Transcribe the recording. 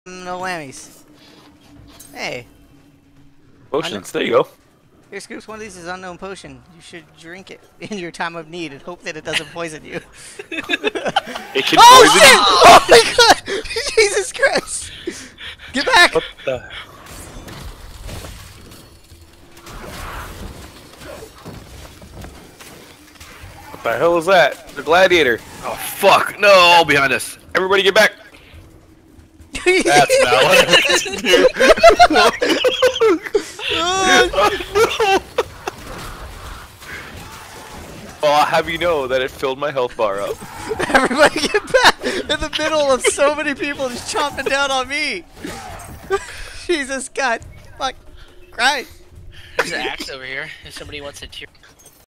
No whammies. Hey. Potions, there you go. Here, Scoops, one of these is unknown potion. You should drink it in your time of need and hope that it doesn't poison you. It can Oh poison shit! Oh my god! Jesus Christ! Get back! What the? What the hell is that? The gladiator. Oh fuck! No, all behind us. Everybody get back. That's not what it is. Well, I'll have you know that it filled my health bar up. Everybody get back! In the middle of so many people just chomping down on me! Jesus God! Fuck! Christ! There's an axe over here if somebody wants it.